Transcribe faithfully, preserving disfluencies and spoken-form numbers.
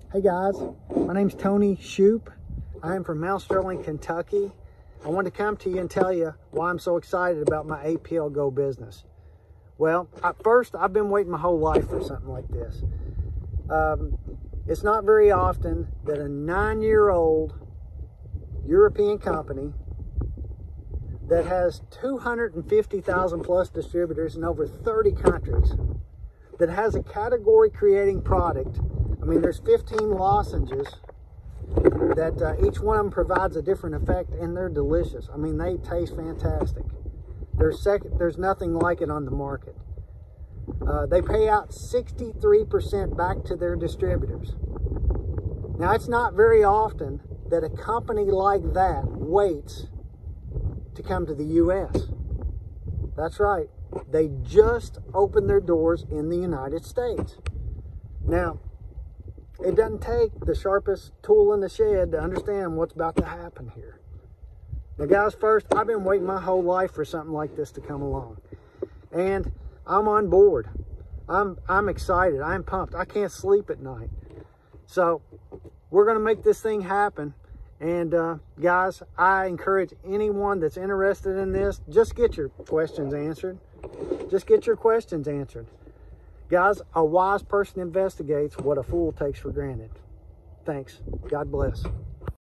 Hey guys, my name's Tony Shoup. I am from Mount Sterling, Kentucky. I wanted to come to you and tell you why I'm so excited about my APlgo business. Well, at first, I've been waiting my whole life for something like this. Um, it's not very often that a nine-year-old European company that has two hundred fifty thousand plus distributors in over thirty countries, that has a category creating product. I mean, there's fifteen lozenges that uh, each one of them provides a different effect, and they're delicious. I mean, they taste fantastic. There's, second, there's nothing like it on the market. Uh, they pay out sixty-three percent back to their distributors. Now, it's not very often that a company like that waits to come to the U S. That's right. They just opened their doors in the United States. Now, it doesn't take the sharpest tool in the shed to understand what's about to happen here. Now, guys, first, I've been waiting my whole life for something like this to come along. And I'm on board. I'm, I'm excited. I'm pumped. I can't sleep at night. So, we're going to make this thing happen. And, uh, guys, I encourage anyone that's interested in this, just get your questions answered. Just get your questions answered. Guys, a wise person investigates what a fool takes for granted. Thanks. God bless.